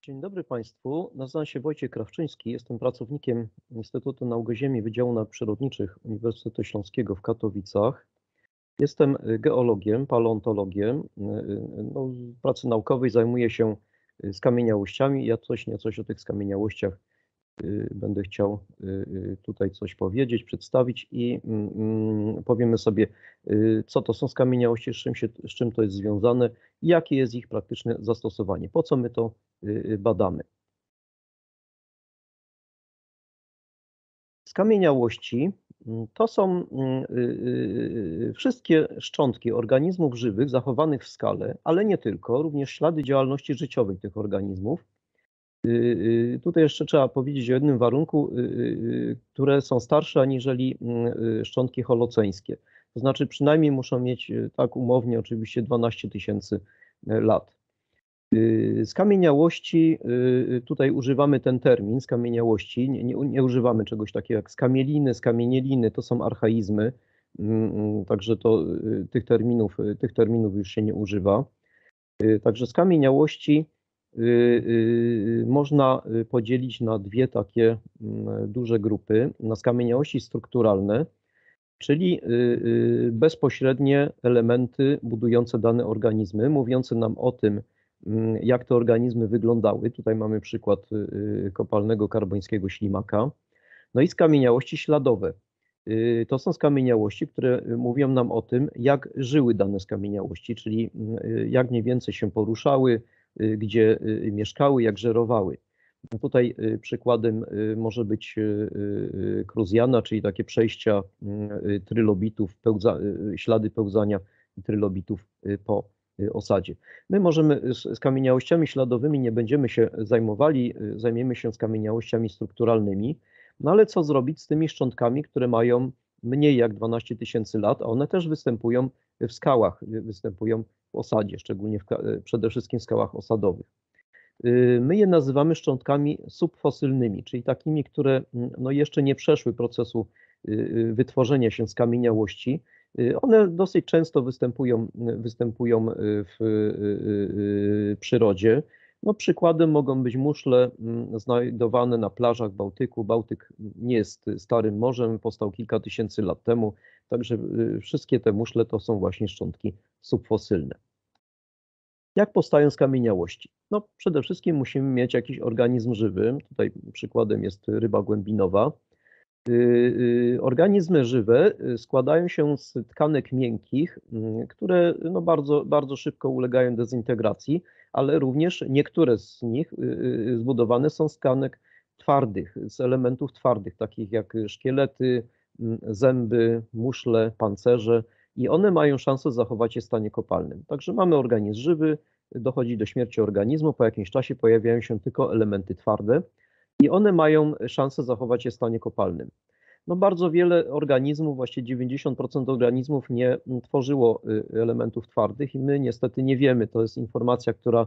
Dzień dobry Państwu. Nazywam się Wojciech Krawczyński. Jestem pracownikiem Instytutu Nauk Ziemi Wydziału Nauk Przyrodniczych Uniwersytetu Śląskiego w Katowicach. Jestem geologiem, paleontologiem. W pracy naukowej zajmuję się skamieniałościami. Ja coś o tych skamieniałościach będę chciał tutaj coś powiedzieć, przedstawić i powiemy sobie, co to są skamieniałości, z czym to jest związane i jakie jest ich praktyczne zastosowanie. Po co my to badamy? Skamieniałości to są wszystkie szczątki organizmów żywych zachowanych w skale, ale nie tylko, również ślady działalności życiowej tych organizmów. Tutaj jeszcze trzeba powiedzieć o jednym warunku, które są starsze aniżeli szczątki holoceńskie. To znaczy przynajmniej muszą mieć, tak umownie oczywiście, 12 000 lat. Skamieniałości, tutaj używamy ten termin skamieniałości, nie używamy czegoś takiego jak skamieliny, skamienieliny, to są archaizmy, także to tych terminów już się nie używa. Także skamieniałości można podzielić na dwie takie duże grupy, na skamieniałości strukturalne, czyli bezpośrednie elementy budujące dane organizmy, mówiące nam o tym, jak te organizmy wyglądały. Tutaj mamy przykład kopalnego karbońskiego ślimaka. No i skamieniałości śladowe. To są skamieniałości, które mówią nam o tym, jak żyły dane skamieniałości, czyli jak mniej więcej się poruszały, gdzie mieszkały, jak żerowały. Tutaj przykładem może być Kruzjana, czyli takie przejścia trylobitów, ślady pełzania trylobitów po osadzie. My możemy z skamieniałościami śladowymi nie będziemy się zajmowali, zajmiemy się skamieniałościami strukturalnymi, no ale co zrobić z tymi szczątkami, które mają mniej jak 12 000 lat, a one też występują w skałach, występują w osadzie, szczególnie przede wszystkim w skałach osadowych. My je nazywamy szczątkami subfosylnymi, czyli takimi, które no jeszcze nie przeszły procesu wytworzenia się skamieniałości. One dosyć często występują w przyrodzie. No, przykładem mogą być muszle znajdowane na plażach Bałtyku. Bałtyk nie jest starym morzem, powstał kilka tysięcy lat temu, także wszystkie te muszle to są właśnie szczątki subfosylne. Jak powstają skamieniałości? No, przede wszystkim musimy mieć jakiś organizm żywy. Tutaj przykładem jest ryba głębinowa. Organizmy żywe składają się z tkanek miękkich, które no bardzo szybko ulegają dezintegracji, ale również niektóre z nich zbudowane są z tkanek twardych, z elementów twardych, takich jak szkielety, zęby, muszle, pancerze i one mają szansę zachować się w stanie kopalnym. Także mamy organizm żywy, dochodzi do śmierci organizmu, po jakimś czasie pojawiają się tylko elementy twarde i one mają szansę zachować się w stanie kopalnym. No bardzo wiele organizmów, właściwie 90% organizmów nie tworzyło elementów twardych i my niestety nie wiemy, to jest informacja, która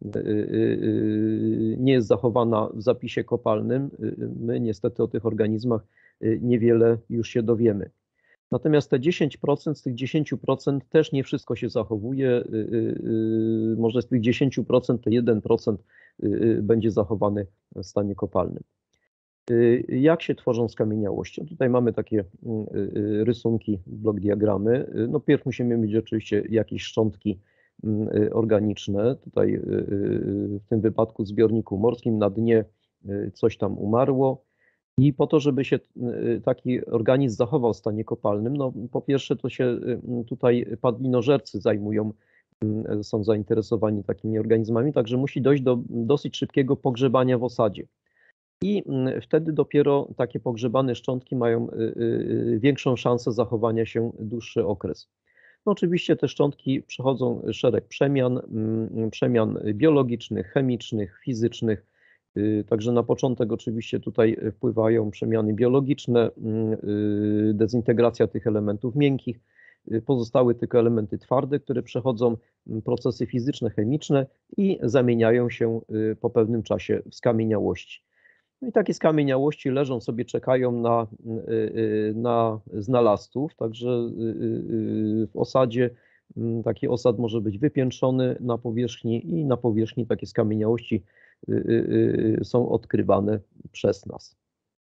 nie jest zachowana w zapisie kopalnym. My niestety o tych organizmach niewiele już się dowiemy. Natomiast te 10%, z tych 10% też nie wszystko się zachowuje. Może z tych 10% to 1% będzie zachowany w stanie kopalnym. Jak się tworzą skamieniałości? Tutaj mamy takie rysunki, blok diagramy. No pierw musimy mieć oczywiście jakieś szczątki organiczne. Tutaj w tym wypadku w zbiorniku morskim na dnie coś tam umarło. I po to, żeby się taki organizm zachował w stanie kopalnym, no po pierwsze to się tutaj padlinożercy są zainteresowani takimi organizmami, także musi dojść do dosyć szybkiego pogrzebania w osadzie. I wtedy dopiero takie pogrzebane szczątki mają większą szansę zachowania się dłuższy okres. No oczywiście te szczątki przechodzą szereg przemian biologicznych, chemicznych, fizycznych. Także na początek oczywiście tutaj wpływają przemiany biologiczne, dezintegracja tych elementów miękkich. Pozostały tylko elementy twarde, które przechodzą procesy fizyczne, chemiczne i zamieniają się po pewnym czasie w skamieniałości. No i takie skamieniałości leżą sobie, czekają na znalazców, także w osadzie taki osad może być wypiętrzony na powierzchni i na powierzchni takie skamieniałości są odkrywane przez nas.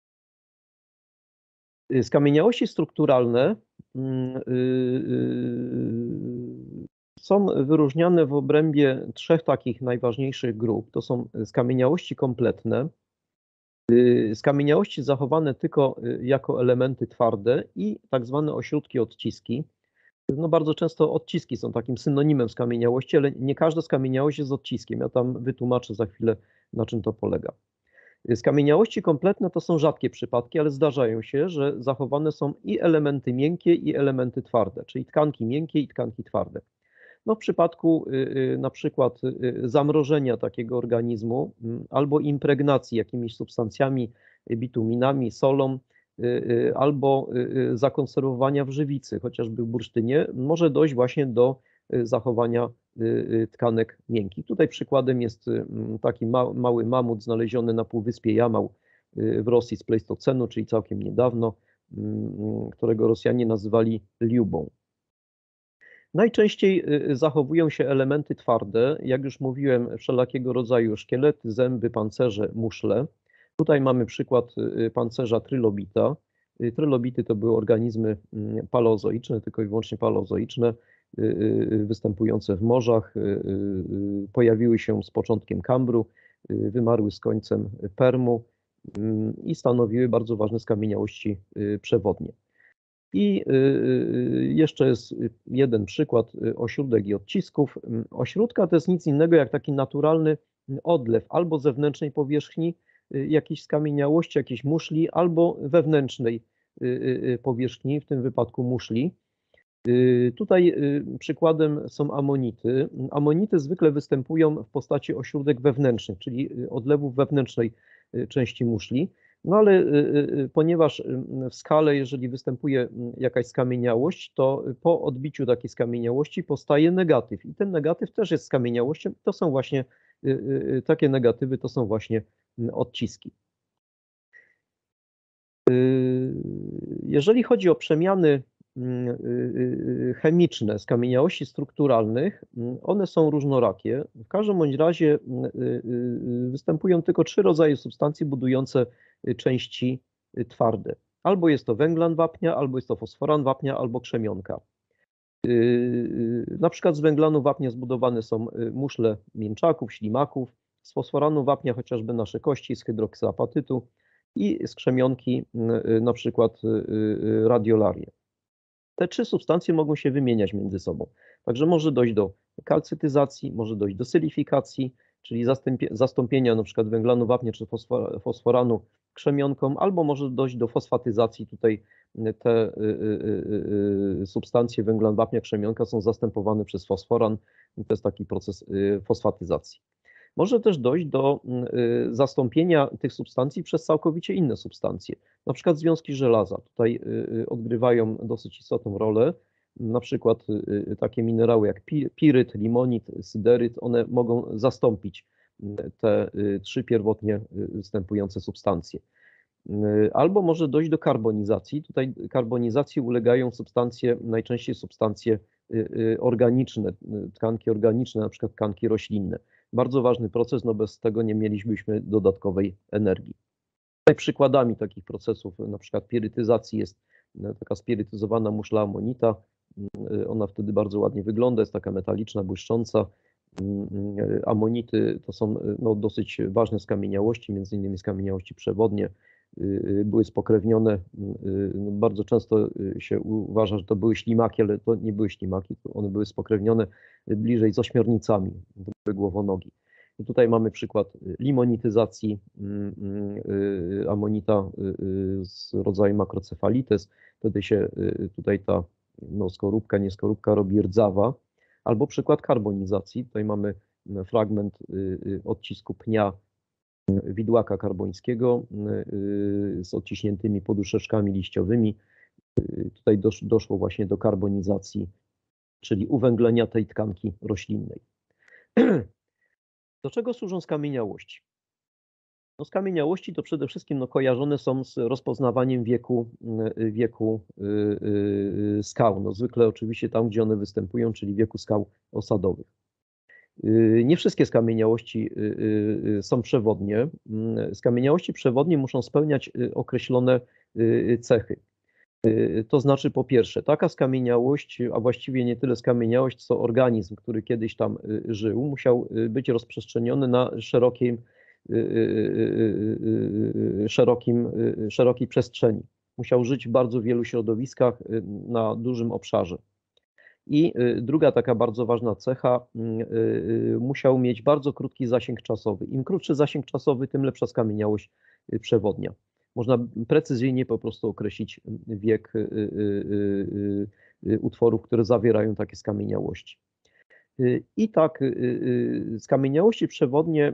Skamieniałości strukturalne są wyróżniane w obrębie trzech takich najważniejszych grup. To są skamieniałości kompletne, skamieniałości zachowane tylko jako elementy twarde i tak zwane ośrodki odciski. No bardzo często odciski są takim synonimem skamieniałości, ale nie każda skamieniałość jest odciskiem. Ja tam wytłumaczę za chwilę, na czym to polega. Skamieniałości kompletne to są rzadkie przypadki, ale zdarzają się, że zachowane są i elementy miękkie, i elementy twarde, czyli tkanki miękkie i tkanki twarde. No w przypadku na przykład zamrożenia takiego organizmu albo impregnacji jakimiś substancjami, bituminami, solą, albo zakonserwowania w żywicy, chociażby w bursztynie, może dojść właśnie do zachowania tkanek miękkich. Tutaj przykładem jest taki mały mamut znaleziony na półwyspie Jamał w Rosji z Pleistocenu, czyli całkiem niedawno, którego Rosjanie nazywali liubą. Najczęściej zachowują się elementy twarde, jak już mówiłem, wszelakiego rodzaju szkielety, zęby, pancerze, muszle. Tutaj mamy przykład pancerza trylobita. Trylobity to były organizmy paleozoiczne, tylko i wyłącznie paleozoiczne, występujące w morzach, pojawiły się z początkiem Kambru, wymarły z końcem Permu i stanowiły bardzo ważne skamieniałości przewodnie. I jeszcze jest jeden przykład ośródek i odcisków. Ośródka to jest nic innego jak taki naturalny odlew albo zewnętrznej powierzchni jakiejś skamieniałości, jakiejś muszli, albo wewnętrznej powierzchni, w tym wypadku muszli. Tutaj przykładem są amonity. Amonity zwykle występują w postaci ośródek wewnętrznych, czyli odlewów wewnętrznej części muszli. No ale ponieważ w skale, jeżeli występuje jakaś skamieniałość, to po odbiciu takiej skamieniałości powstaje negatyw. I ten negatyw też jest skamieniałością. To są właśnie takie negatywy, to są właśnie odciski. Jeżeli chodzi o przemiany chemiczne skamieniałości strukturalnych, one są różnorakie. W każdym bądź razie występują tylko 3 rodzaje substancji budujące części twarde. Albo jest to węglan wapnia, albo jest to fosforan wapnia, albo krzemionka. Na przykład z węglanu wapnia zbudowane są muszle mięczaków, ślimaków, z fosforanu wapnia chociażby nasze kości, z hydroksyapatytu i z krzemionki na przykład radiolarię. Te 3 substancje mogą się wymieniać między sobą. Także może dojść do kalcytyzacji, może dojść do sylifikacji, czyli zastąpienia na przykład węglanu wapnia czy fosforanu krzemionką, albo może dojść do fosfatyzacji. Tutaj te substancje węglan wapnia, krzemionka są zastępowane przez fosforan. To jest taki proces fosfatyzacji. Może też dojść do zastąpienia tych substancji przez całkowicie inne substancje. Na przykład związki żelaza tutaj odgrywają dosyć istotną rolę. Na przykład takie minerały jak piryt, limonit, syderyt, one mogą zastąpić te 3 pierwotnie występujące substancje. Albo może dojść do karbonizacji. Tutaj karbonizacji ulegają substancje, najczęściej substancje organiczne, tkanki organiczne, na przykład tkanki roślinne. Bardzo ważny proces, no bez tego nie mielibyśmy dodatkowej energii. Tutaj przykładami takich procesów, na przykład pirytyzacji, jest taka spirytyzowana muszla amonita. Ona wtedy bardzo ładnie wygląda, jest taka metaliczna, błyszcząca. Amonity to są dosyć ważne skamieniałości, między innymi skamieniałości przewodnie. Były spokrewnione, bardzo często się uważa, że to były ślimaki, ale to nie były ślimaki, one były spokrewnione bliżej z ośmiornicami, to były głowonogi. I tutaj mamy przykład limonityzacji amonita z rodzaju macrocephalites. Wtedy się tutaj ta skorupka, nie skorupka robi rdzawa. Albo przykład karbonizacji. Tutaj mamy fragment odcisku pnia widłaka karbońskiego z odciśniętymi poduszeczkami liściowymi. Tutaj doszło właśnie do karbonizacji, czyli uwęglenia tej tkanki roślinnej. Do czego służą skamieniałości? No, skamieniałości to przede wszystkim kojarzone są z rozpoznawaniem wieku skał. No, zwykle oczywiście tam, gdzie one występują, czyli wieku skał osadowych. Nie wszystkie skamieniałości są przewodnie. Skamieniałości przewodnie muszą spełniać określone cechy. To znaczy, po pierwsze, taka skamieniałość, a właściwie nie tyle skamieniałość, co organizm, który kiedyś tam żył, musiał być rozprzestrzeniony na szerokiej przestrzeni. Musiał żyć w bardzo wielu środowiskach na dużym obszarze. I druga taka bardzo ważna cecha, musiał mieć bardzo krótki zasięg czasowy. Im krótszy zasięg czasowy, tym lepsza skamieniałość przewodnia. Można precyzyjnie po prostu określić wiek utworów, które zawierają takie skamieniałości. I tak skamieniałości przewodnie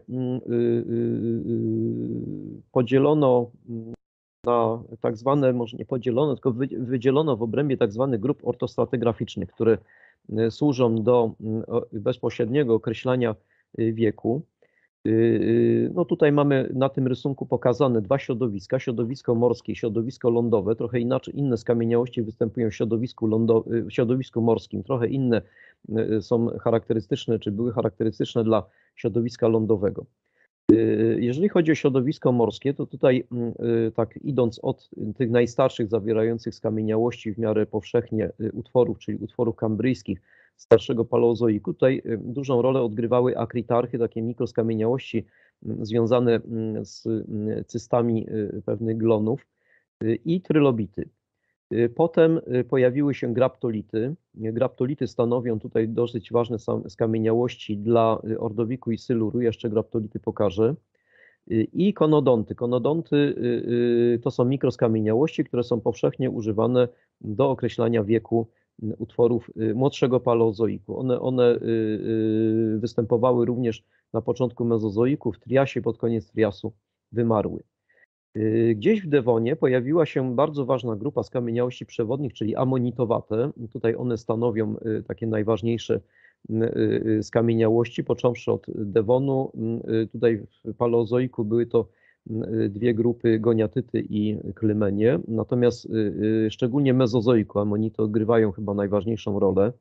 podzielono na tak zwane, może nie podzielono, tylko wydzielono w obrębie tak zwanych grup ortostratygraficznych, które służą do bezpośredniego określania wieku. No tutaj mamy na tym rysunku pokazane dwa środowiska, środowisko morskie i środowisko lądowe. Trochę inaczej, inne skamieniałości występują w środowisku morskim, trochę inne są charakterystyczne, czy były charakterystyczne dla środowiska lądowego. Jeżeli chodzi o środowisko morskie, to tutaj tak idąc od tych najstarszych zawierających skamieniałości w miarę powszechnie utworów, czyli utworów kambryjskich starszego paleozoiku, tutaj dużą rolę odgrywały akritarchy, takie mikroskamieniałości związane z cystami pewnych glonów i trylobity. Potem pojawiły się graptolity. Graptolity stanowią tutaj dosyć ważne skamieniałości dla ordowiku i siluru, jeszcze graptolity pokażę. I konodonty. Konodonty to są mikroskamieniałości, które są powszechnie używane do określania wieku utworów młodszego paleozoiku. One występowały również na początku mezozoiku, w triasie, pod koniec triasu wymarły. Gdzieś w Devonie pojawiła się bardzo ważna grupa skamieniałości przewodnich, czyli amonitowate. Tutaj one stanowią takie najważniejsze skamieniałości, począwszy od Devonu. Tutaj w paleozoiku były to dwie grupy goniatyty i klymenie, natomiast szczególnie w mezozoiku amonity odgrywają chyba najważniejszą rolę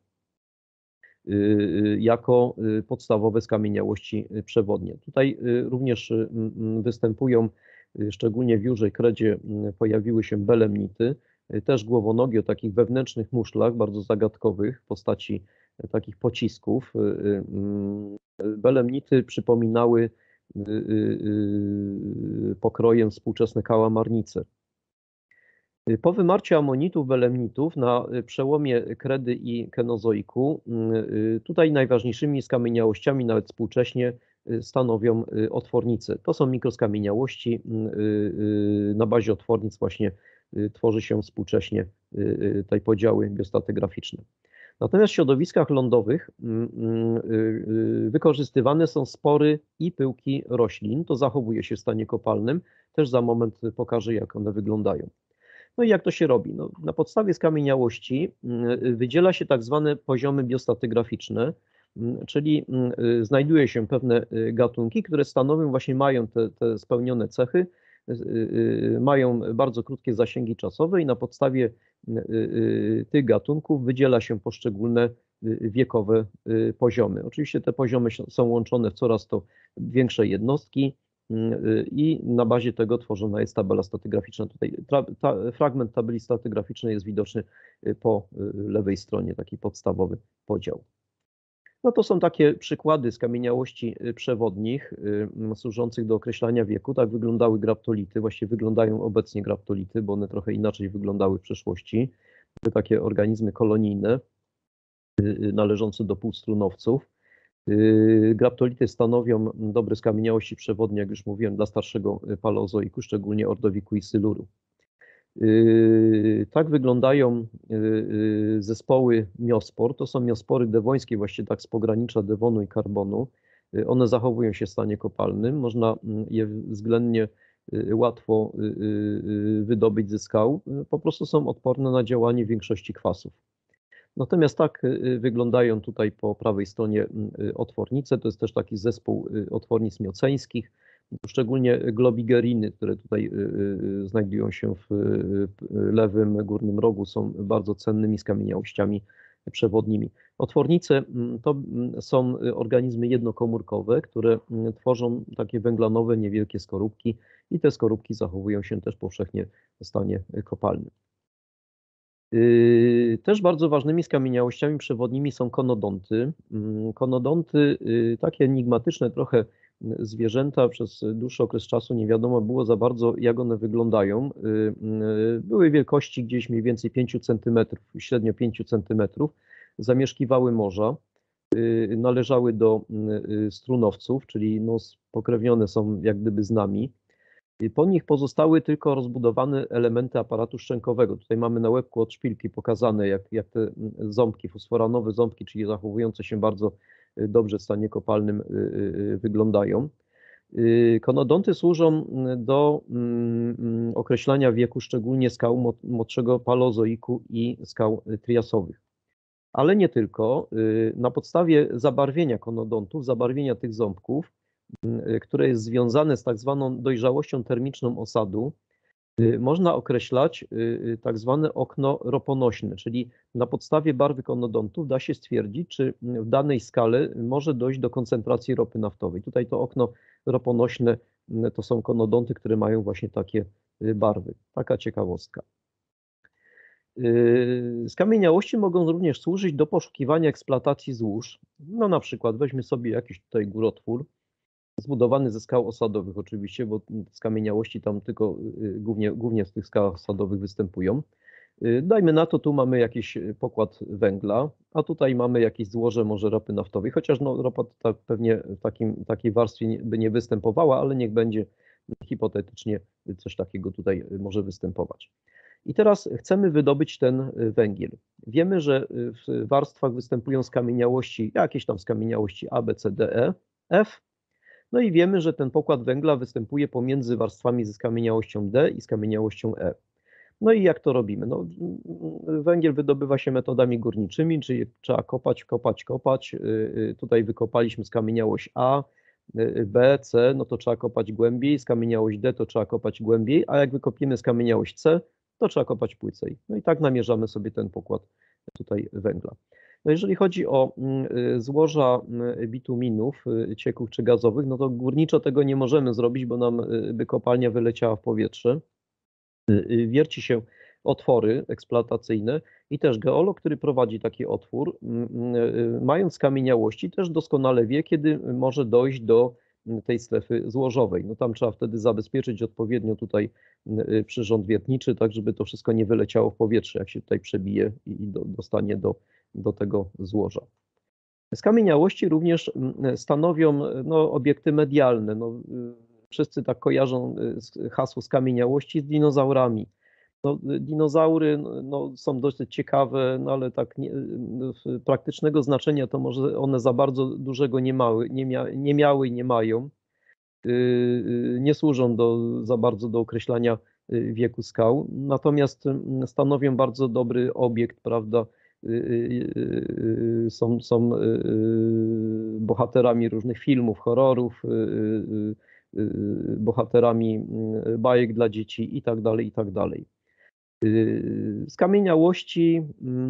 jako podstawowe skamieniałości przewodnie. Tutaj również występują, szczególnie w Jużej Kredzie pojawiły się belemnity, też głowonogi o takich wewnętrznych muszlach, bardzo zagadkowych, w postaci takich pocisków. Belemnity przypominały pokrojem współczesne kałamarnice. Po wymarciu amonitów, belemnitów na przełomie kredy i kenozoiku, tutaj najważniejszymi skamieniałościami, nawet współcześnie, stanowią otwornice. To są mikroskamieniałości, na bazie otwornic właśnie tworzy się współcześnie te podziały biostratigraficzne. Natomiast w środowiskach lądowych wykorzystywane są spory i pyłki roślin. To zachowuje się w stanie kopalnym. Też za moment pokażę, jak one wyglądają. No i jak to się robi? No, na podstawie skamieniałości wydziela się tak zwane poziomy biostratygraficzne, czyli znajduje się pewne gatunki, które stanowią, właśnie mają te spełnione cechy, mają bardzo krótkie zasięgi czasowe i na podstawie tych gatunków wydziela się poszczególne wiekowe poziomy. Oczywiście te poziomy są łączone w coraz to większe jednostki i na bazie tego tworzona jest tabela stratygraficzna. Tutaj fragment tabeli stratygraficznej jest widoczny po lewej stronie, taki podstawowy podział. No to są takie przykłady skamieniałości przewodnich służących do określania wieku. Tak wyglądały graptolity, właściwie wyglądają obecnie graptolity, bo one trochę inaczej wyglądały w przeszłości. Były takie organizmy kolonijne należące do półstrunowców. Graptolity stanowią dobre skamieniałości przewodnie, jak już mówiłem, dla starszego paleozoiku, szczególnie ordowiku i siluru. Tak wyglądają zespoły miospor. To są miospory dewońskie, właściwie tak z pogranicza Devonu i Karbonu. One zachowują się w stanie kopalnym. Można je względnie łatwo wydobyć ze skał. Po prostu są odporne na działanie większości kwasów. Natomiast tak wyglądają tutaj po prawej stronie otwornice. To jest też taki zespół otwornic mioceńskich. Szczególnie globigeriny, które tutaj znajdują się w lewym górnym rogu, są bardzo cennymi skamieniałościami przewodnimi. Otwornice to są organizmy jednokomórkowe, które tworzą takie węglanowe, niewielkie skorupki i te skorupki zachowują się też powszechnie w stanie kopalnym. Też bardzo ważnymi skamieniałościami przewodnimi są konodonty. Konodonty, takie enigmatyczne trochę zwierzęta, przez dłuższy okres czasu nie wiadomo było za bardzo, jak one wyglądają. Były wielkości gdzieś mniej więcej 5 cm, średnio 5 cm, zamieszkiwały morza, należały do strunowców, czyli no, spokrewnione są jak gdyby z nami. Po nich pozostały tylko rozbudowane elementy aparatu szczękowego. Tutaj mamy na łebku od szpilki pokazane, jak te ząbki, fosforanowe ząbki, czyli zachowujące się bardzo dobrze w stanie kopalnym, wyglądają. Konodonty służą do określania wieku szczególnie skał młodszego paleozoiku i skał triasowych. Ale nie tylko. Na podstawie zabarwienia konodontów, zabarwienia tych ząbków, które jest związane z tak zwaną dojrzałością termiczną osadu, można określać tak zwane okno roponośne, czyli na podstawie barwy konodontów da się stwierdzić, czy w danej skale może dojść do koncentracji ropy naftowej. Tutaj to okno roponośne to są konodonty, które mają właśnie takie barwy. Taka ciekawostka. Skamieniałości mogą również służyć do poszukiwania eksploatacji złóż. No na przykład weźmy sobie jakiś tutaj górotwór, zbudowany ze skał osadowych oczywiście, bo skamieniałości tam tylko głównie z tych skał osadowych występują. Dajmy na to, tu mamy jakiś pokład węgla, a tutaj mamy jakieś złoże może ropy naftowej, chociaż no, ropa tak pewnie w takiej warstwie by nie występowała, ale niech będzie hipotetycznie coś takiego tutaj może występować. I teraz chcemy wydobyć ten węgiel. Wiemy, że w warstwach występują skamieniałości, jakieś tam skamieniałości A, B, C, D, E, F. No i wiemy, że ten pokład węgla występuje pomiędzy warstwami ze skamieniałością D i skamieniałością E. No i jak to robimy? No, węgiel wydobywa się metodami górniczymi, czyli trzeba kopać. Tutaj wykopaliśmy skamieniałość A, B, C, no to trzeba kopać głębiej, skamieniałość D to trzeba kopać głębiej, a jak wykopiemy skamieniałość C, to trzeba kopać płycej. No i tak namierzamy sobie ten pokład tutaj węgla. No jeżeli chodzi o złoża bituminów, ciekłych czy gazowych, no to górniczo tego nie możemy zrobić, bo nam by kopalnia wyleciała w powietrze. Wierci się otwory eksploatacyjne i też geolog, który prowadzi taki otwór, mając skamieniałości, też doskonale wie, kiedy może dojść do tej strefy złożowej. No tam trzeba wtedy zabezpieczyć odpowiednio tutaj przyrząd wiertniczy, tak żeby to wszystko nie wyleciało w powietrze, jak się tutaj przebije i dostanie do tego złoża. Skamieniałości również stanowią no, obiekty medialne. No, wszyscy tak kojarzą hasło skamieniałości z dinozaurami. No, dinozaury no, są dosyć ciekawe, no, ale tak praktycznego znaczenia to może one za bardzo dużego nie miały i nie mają. Nie służą za bardzo do określania wieku skał, natomiast stanowią bardzo dobry obiekt, prawda? Są bohaterami różnych filmów, horrorów, bohaterami bajek dla dzieci i tak dalej, i tak dalej. Skamieniałości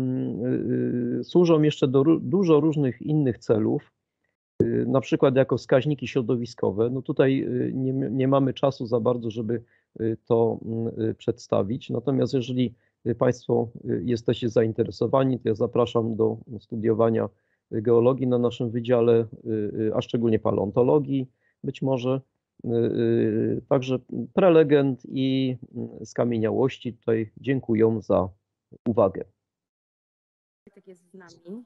służą jeszcze do dużo różnych innych celów, na przykład jako wskaźniki środowiskowe. No tutaj nie mamy czasu za bardzo, żeby to przedstawić, natomiast jeżeli Państwo jesteście zainteresowani, to ja zapraszam do studiowania geologii na naszym wydziale, a szczególnie paleontologii być może. Także prelegent i skamieniałości tutaj dziękuję za uwagę. Tak jest z nami.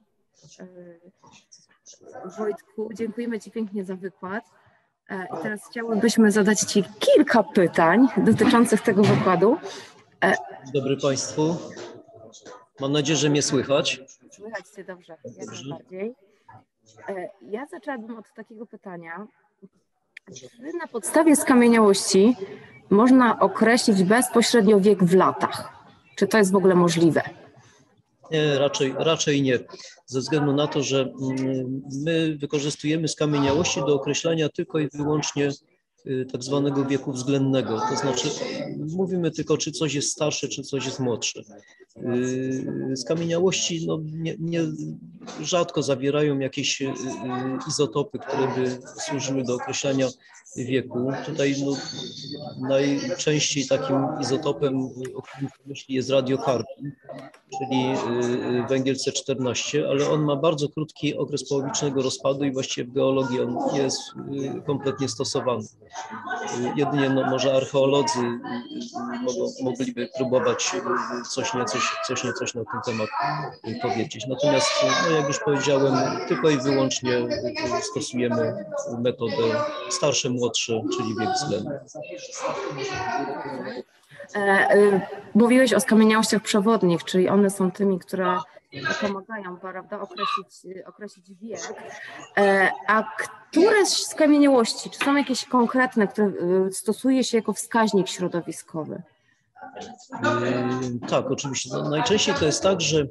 Wojtku, dziękujemy Ci pięknie za wykład. I teraz chciałybyśmy zadać Ci kilka pytań dotyczących tego wykładu. Dzień dobry Państwu. Mam nadzieję, że mnie słychać. Słychać Cię dobrze, jak najbardziej. Ja zaczęłabym od takiego pytania. Czy na podstawie skamieniałości można określić bezpośrednio wiek w latach? Czy to jest w ogóle możliwe? Nie, raczej nie. Ze względu na to, że my wykorzystujemy skamieniałości do określania tylko i wyłącznie tak zwanego wieku względnego. To znaczy mówimy tylko, czy coś jest starsze, czy coś jest młodsze. Skamieniałości no, rzadko zawierają jakieś izotopy, które by służyły do określania wieku. Tutaj no, najczęściej takim izotopem, o którym myśli, jest radiokarbon, czyli węgiel C14, ale on ma bardzo krótki okres połowicznego rozpadu i właściwie w geologii on nie jest kompletnie stosowany. Jedynie no, może archeolodzy mogliby próbować coś na ten temat powiedzieć. Natomiast, no, jak już powiedziałem, tylko i wyłącznie stosujemy metodę starsze, młodsze, czyli wiek względny. Mówiłeś o skamieniałościach przewodnich, czyli one są tymi, które pomagają, prawda, określić wiek. A które z skamieniałości, czy są jakieś konkretne, które stosuje się jako wskaźnik środowiskowy? Tak, oczywiście. No, najczęściej to jest tak, że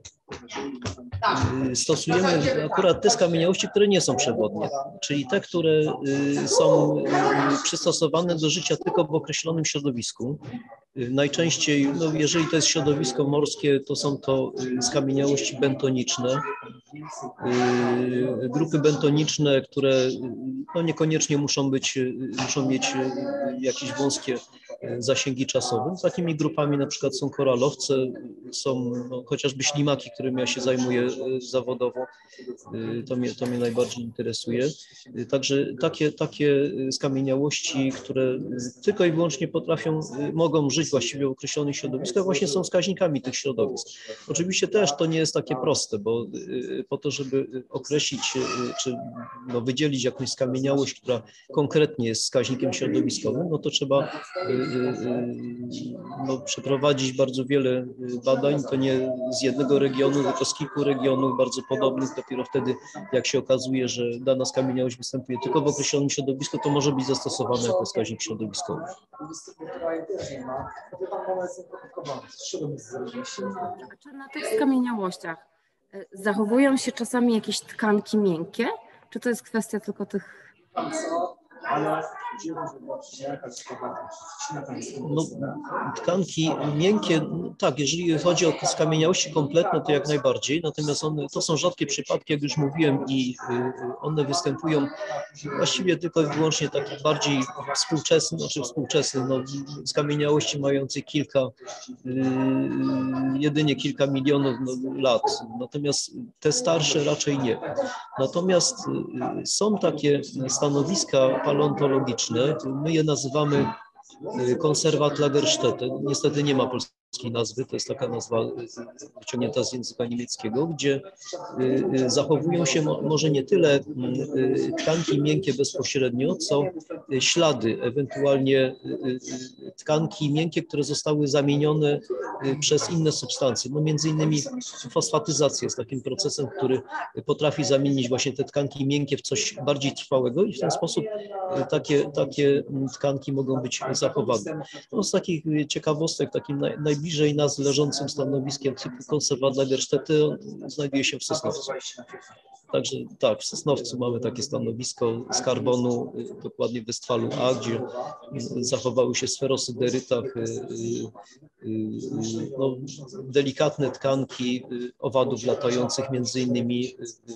stosujemy akurat te skamieniałości, które nie są przewodnie, czyli te, które są przystosowane do życia tylko w określonym środowisku. Najczęściej, no jeżeli to jest środowisko morskie, to są to skamieniałości bentoniczne. Grupy bentoniczne, które no niekoniecznie muszą mieć jakieś wąskie zasięgi czasowe. Takimi grupami na przykład są koralowce, są no, chociażby ślimaki, którym ja się zajmuję zawodowo. To mnie najbardziej interesuje. Także takie skamieniałości, które tylko i wyłącznie mogą żyć właściwie w określonych środowiskach, właśnie są wskaźnikami tych środowisk. Oczywiście też to nie jest takie proste, bo po to, żeby określić czy no, wydzielić jakąś skamieniałość, która konkretnie jest wskaźnikiem środowiskowym, no to trzeba no, przeprowadzić bardzo wiele badań, to nie z jednego regionu, tylko z kilku regionów bardzo podobnych. Dopiero wtedy, jak się okazuje, że dana skamieniałość występuje tylko w określonym środowisku, to może być zastosowana jako wskaźnik środowiskowy. A czy na tych skamieniałościach zachowują się czasami jakieś tkanki miękkie? Czy to jest kwestia tylko tych... No, tkanki miękkie, tak, jeżeli chodzi o skamieniałości kompletne, to jak najbardziej, natomiast to są rzadkie przypadki, jak już mówiłem, i one występują właściwie tylko i wyłącznie takich bardziej współczesnych, no, skamieniałości mających jedynie kilka milionów lat, natomiast te starsze raczej nie. Natomiast są takie stanowiska paleontologiczne, my je nazywamy konserwat Lagerstätte. Niestety nie ma polskiej nazwy, to jest taka nazwa wyciągnięta z języka niemieckiego, gdzie zachowują się może nie tyle tkanki miękkie bezpośrednio, co ślady, ewentualnie tkanki miękkie, które zostały zamienione przez inne substancje. No między innymi fosfatyzacja jest takim procesem, który potrafi zamienić właśnie te tkanki miękkie w coś bardziej trwałego i w ten sposób takie tkanki mogą być zachowane. No, z takich ciekawostek, takim najbliżej nas leżącym stanowiskiem typu konserwat Lagerstätte znajduje się w Sosnowcu. Także tak, w Sosnowcu mamy takie stanowisko z karbonu, dokładnie w Westfalu A, gdzie zachowały się sferosy w derytach, no, delikatne tkanki owadów latających, między innymi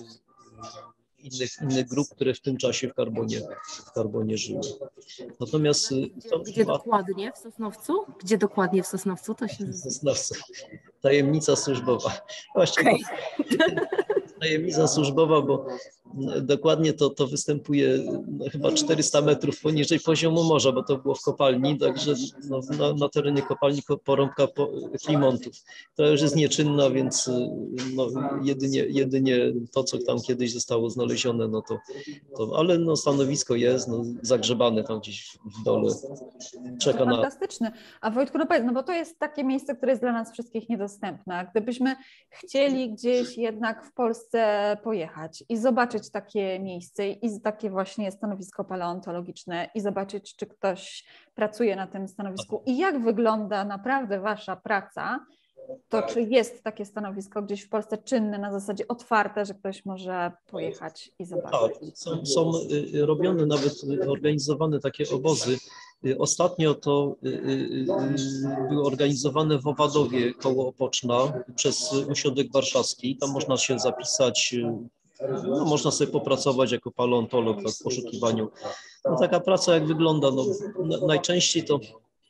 innych grup, które w tym czasie w karbonie żyły. Natomiast Gdzie dokładnie w Sosnowcu? Gdzie dokładnie w Sosnowcu to się... W Sosnowcu. Tajemnica służbowa. Właściwie tajemnica służbowa, bo dokładnie to występuje chyba 400 metrów poniżej poziomu morza, bo to było w kopalni, także na terenie kopalni porąbka Klimontów. To już jest nieczynna, więc no, jedynie to, co tam kiedyś zostało znalezione, no ale no, stanowisko jest zagrzebane tam gdzieś w dole. Czeka na... Fantastyczne. A Wojtku, no powiedz, no bo to jest takie miejsce, które jest dla nas wszystkich niedostępne. A gdybyśmy chcieli gdzieś jednak w Polsce pojechać i zobaczyć takie miejsce i takie właśnie stanowisko paleontologiczne i zobaczyć, czy ktoś pracuje na tym stanowisku i jak wygląda naprawdę wasza praca, to czy jest takie stanowisko gdzieś w Polsce czynne, na zasadzie otwarte, że ktoś może pojechać i zobaczyć? Tak, są robione, nawet organizowane takie obozy Ostatnio to były organizowane w Owadowie koło Opoczna przez Ośrodek Warszawski. Tam można się zapisać, no, można sobie popracować jako paleontolog tak, w poszukiwaniu. No, taka praca jak wygląda? No, najczęściej to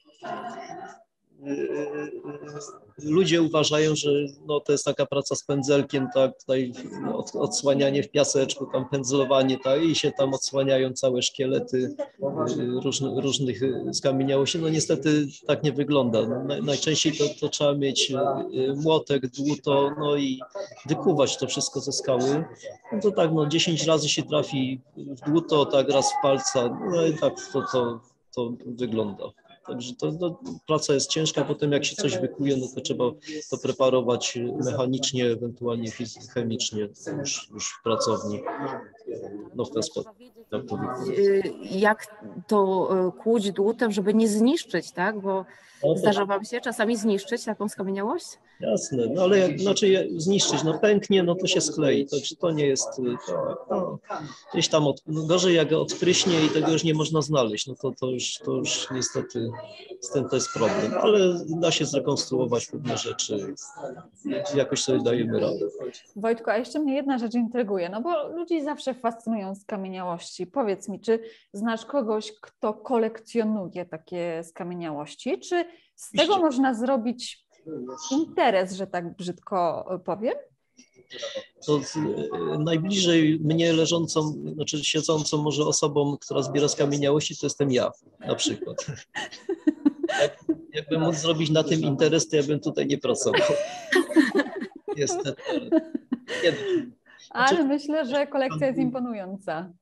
ludzie uważają, że no, to jest taka praca z pędzelkiem, tak, tutaj odsłanianie w piaseczku, tam pędzlowanie, tak, i się tam odsłaniają całe szkielety różnych skamieniałości. No niestety tak nie wygląda. Najczęściej to trzeba mieć młotek, dłuto, no i wykuwać to wszystko ze skały. No to tak, no 10 razy się trafi w dłuto, tak raz w palca, no i tak to wygląda. Także praca jest ciężka, potem jak się coś wykuje, no to trzeba to preparować mechanicznie, ewentualnie chemicznie już w pracowni. No w ten sposób. Jak to kłuć dłutem, żeby nie zniszczyć, tak? Bo zdarza Wam się czasami zniszczyć taką skamieniałość? Jasne, no ale znaczy zniszczyć, no pęknie, no to się sklei, także to nie jest, gdzieś tam, gorzej jak odpryśnie i tego już nie można znaleźć, no to już niestety z tym to jest problem, ale da się zrekonstruować pewne rzeczy, jakoś sobie dajemy radę. Wojtku, a jeszcze mnie jedna rzecz intryguje, no bo ludzi zawsze fascynują skamieniałości. Powiedz mi, czy znasz kogoś, kto kolekcjonuje takie skamieniałości, czy z tego można zrobić interes, że tak brzydko powiem? To najbliżej mnie leżącą, znaczy siedzącą może osobą, która zbiera skamieniałości, to jestem ja na przykład. Jakbym mógł zrobić na tym interes, to ja bym tutaj nie pracował. Niestety. Ale myślę, że kolekcja jest imponująca.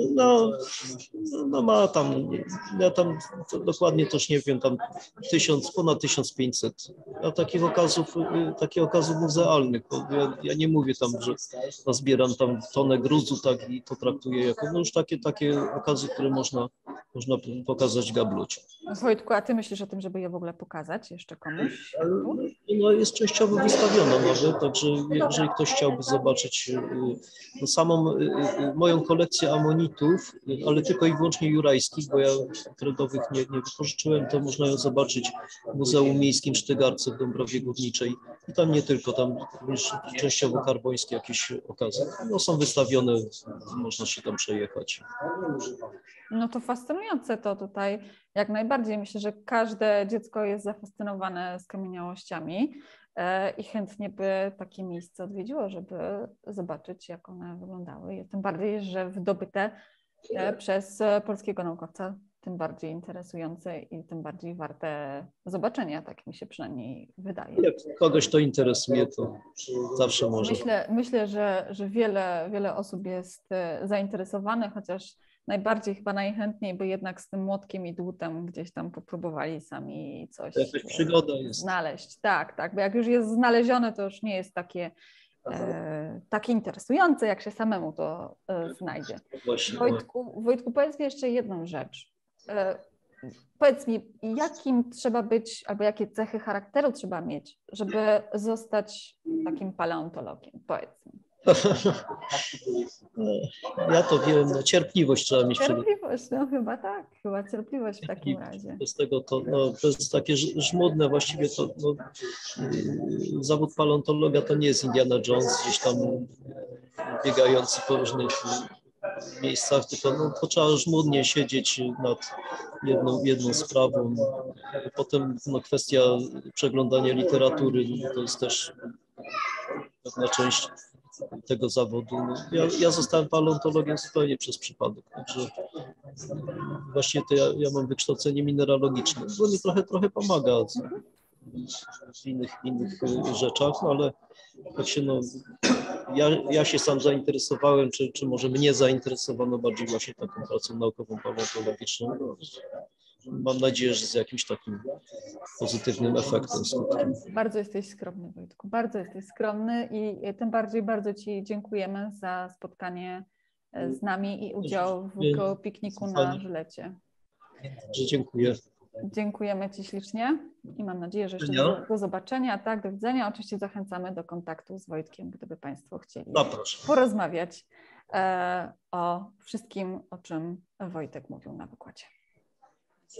No ma tam, ja tam dokładnie też nie wiem, tam ponad 1500. A takich okazów muzealnych, bo ja nie mówię tam, że zbieram tam tonę gruzu, tak, i to traktuję jako, no już takie okazy, które można pokazać gabluciom. Wojtku, a ty myślisz o tym, żeby je w ogóle pokazać jeszcze komuś? No jest częściowo wystawiona nawet, także jeżeli ktoś chciałby zobaczyć no, samą moją kolekcję amonitów, ale tylko i wyłącznie jurajskich, bo ja kredowych nie wypożyczyłem, to można ją zobaczyć w Muzeum Miejskim w Sztygarce w Dąbrowie Górniczej. I tam nie tylko, tam również częściowo karbońskie jakieś okazy. No, są wystawione, można się tam przejechać. No to fascynujące to tutaj. Jak najbardziej myślę, że każde dziecko jest zafascynowane skamieniałościami i chętnie by takie miejsce odwiedziło, żeby zobaczyć, jak one wyglądały. I tym bardziej, że wydobyte przez polskiego naukowca, tym bardziej interesujące i tym bardziej warte zobaczenia, tak mi się przynajmniej wydaje. Jak kogoś to interesuje, to zawsze może. Myślę, że wiele osób jest zainteresowanych, chociaż najbardziej chyba najchętniej by jednak z tym młotkiem i dłutem gdzieś tam popróbowali sami coś jakaś przygoda jest. znaleźć. Tak, bo jak już jest znalezione, to już nie jest takie interesujące, jak się samemu to znajdzie. Właśnie. Wojtku, powiedz mi jeszcze jedną rzecz. Powiedz mi, jakim trzeba być, albo jakie cechy charakteru trzeba mieć, żeby zostać takim paleontologiem? Powiedz mi. Ja to wiem, no, cierpliwość trzeba mieć. Cierpliwość, no chyba tak, chyba cierpliwość w takim razie. Z tego to jest takie żmudne, właściwie to zawód paleontologa to nie jest Indiana Jones gdzieś tam biegający po różnych miejscach, tylko to trzeba żmudnie siedzieć nad jedną sprawą. Potem kwestia przeglądania literatury to jest też pewna część tego zawodu. Ja zostałem paleontologiem zupełnie przez przypadek, także właściwie to ja mam wykształcenie mineralogiczne, bo mi trochę pomaga w innych rzeczach, ale tak się ja się sam zainteresowałem, czy może mnie zainteresowano bardziej właśnie taką pracą naukową paleontologiczną. Mam nadzieję, że z jakimś takim pozytywnym efektem, skutkiem. Bardzo jesteś skromny, Wojtku, bardzo jesteś skromny i tym bardziej bardzo Ci dziękujemy za spotkanie z nami i udział w pikniku na Żylecie. Dziękuję. Dziękujemy Ci ślicznie i mam nadzieję, że jeszcze do zobaczenia. Tak, do widzenia. Oczywiście zachęcamy do kontaktu z Wojtkiem, gdyby Państwo chcieli porozmawiać o wszystkim, o czym Wojtek mówił na wykładzie.